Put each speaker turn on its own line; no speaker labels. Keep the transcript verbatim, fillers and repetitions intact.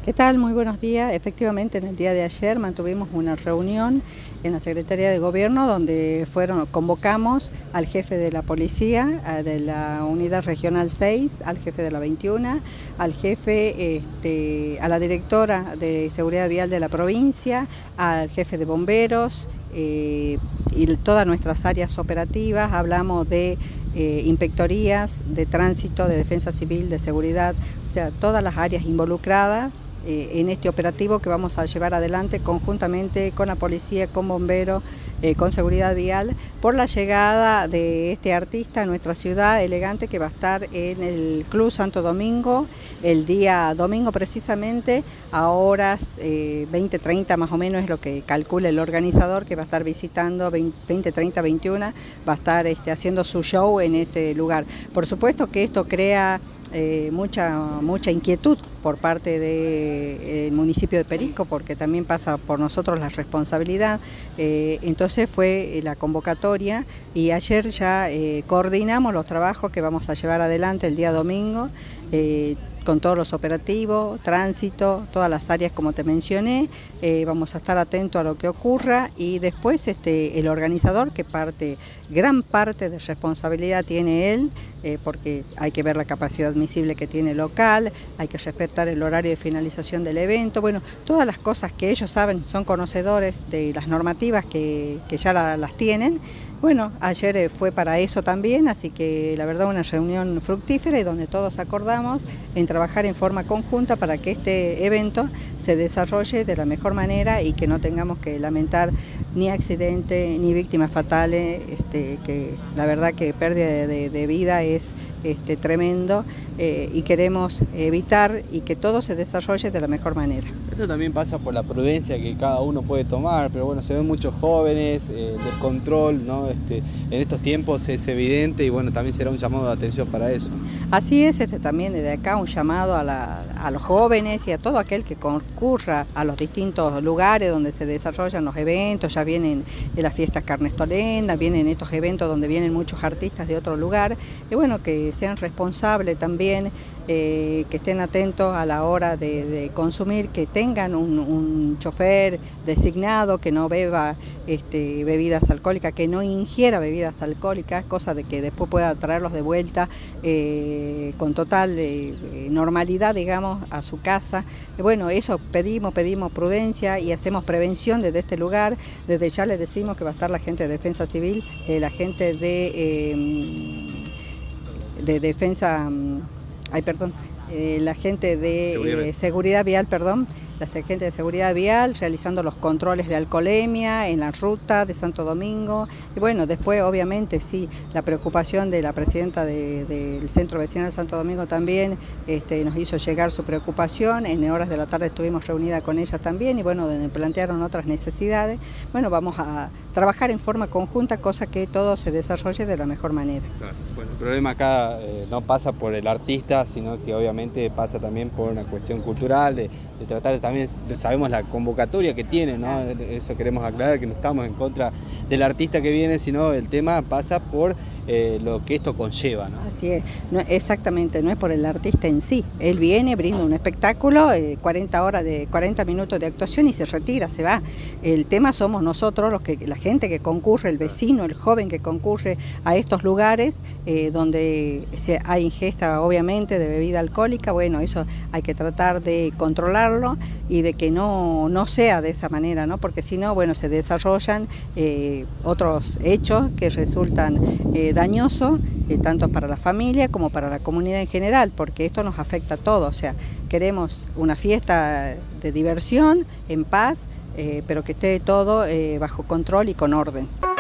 ¿Qué tal? Muy buenos días. Efectivamente, en el día de ayer mantuvimos una reunión en la Secretaría de Gobierno donde fueron, convocamos al jefe de la policía de la Unidad Regional seis, al jefe de la veintiuno, al jefe, este, a la directora de Seguridad Vial de la provincia, al jefe de bomberos eh, y todas nuestras áreas operativas. Hablamos de eh, inspectorías, de tránsito, de defensa civil, de seguridad, o sea, todas las áreas involucradas en este operativo que vamos a llevar adelante conjuntamente con la policía, con bomberos, eh, con seguridad vial, por la llegada de este artista a nuestra ciudad elegante, que va a estar en el Club Santo Domingo el día domingo precisamente a horas eh, veinte treinta más o menos es lo que calcula el organizador, que va a estar visitando veinte treinta veintiuno, va a estar este, haciendo su show en este lugar. Por supuesto que esto crea Eh, mucha, mucha inquietud por parte del municipio de Perico, porque también pasa por nosotros la responsabilidad. Eh, entonces fue la convocatoria y ayer ya eh, coordinamos los trabajos que vamos a llevar adelante el día domingo, eh, con todos los operativos, tránsito, todas las áreas como te mencioné. Eh, vamos a estar atentos a lo que ocurra y después este, el organizador, que parte, gran parte de responsabilidad tiene él, eh, porque hay que ver la capacidad admisible que tiene el local, hay que respetar el horario de finalización del evento, bueno, todas las cosas que ellos saben, son conocedores de las normativas que, que ya la, las tienen. Bueno, ayer fue para eso también, así que la verdad una reunión fructífera y donde todos acordamos en trabajar en forma conjunta para que este evento se desarrolle de la mejor manera y que no tengamos que lamentar ni accidentes ni víctimas fatales, este, que la verdad que pérdida de, de vida es este, tremendo eh, y queremos evitar y que todo se desarrolle de la mejor manera.
Esto también pasa por la prudencia que cada uno puede tomar, pero bueno, se ven muchos jóvenes, eh, descontrol, ¿no? Este, en estos tiempos es evidente y bueno, también será un llamado de atención para eso.
Así es, este, también desde acá un llamado a, la, a los jóvenes y a todo aquel que concurra a los distintos lugares donde se desarrollan los eventos. Ya vienen las fiestas carnestolendas, vienen estos eventos donde vienen muchos artistas de otro lugar, y bueno, que sean responsables también, eh, que estén atentos a la hora de, de consumir, que tengan un, un chofer designado, que no beba este, bebidas alcohólicas, que no ingiera bebidas alcohólicas, cosa de que después pueda traerlos de vuelta eh, con total eh, normalidad, digamos, a su casa. Y bueno, eso pedimos, pedimos prudencia y hacemos prevención desde este lugar. Desde ya les decimos que va a estar la gente de Defensa Civil, eh, la gente de, eh, de Defensa, ay perdón, eh, la gente de seguridad, eh, seguridad vial, perdón, la gente de seguridad vial realizando los controles de alcoholemia en la ruta de Santo Domingo. Y bueno, después obviamente sí, la preocupación de la presidenta de, del Centro Vecinal Santo Domingo también este, nos hizo llegar su preocupación. En horas de la tarde estuvimos reunidas con ella también y bueno, donde plantearon otras necesidades. Bueno, vamos a trabajar en forma conjunta, cosa que todo se desarrolle de la mejor manera.
Claro. Bueno, el problema acá eh, no pasa por el artista, sino que obviamente pasa también por una cuestión cultural, de, de tratar también, sabemos la convocatoria que tiene, ¿no? Eso queremos aclarar, que no estamos en contra del artista que viene, sino el tema pasa por eh, lo que esto conlleva, ¿no?
Así es, no, exactamente, no es por el artista en sí. Él viene, brinda un espectáculo, eh, cuarenta horas de cuarenta minutos de actuación y se retira, se va. El tema somos nosotros, los que, la gente que concurre, el vecino, el joven que concurre a estos lugares eh, donde se, hay ingesta obviamente de bebida alcohólica. Bueno, eso hay que tratar de controlarlo y de que no, no sea de esa manera, ¿no? Porque si no, bueno, se desarrollan eh, otros hechos que resultan eh, dañosos, eh, tanto para la familia como para la comunidad en general, porque esto nos afecta a todos. O sea, queremos una fiesta de diversión, en paz, eh, pero que esté todo eh, bajo control y con orden.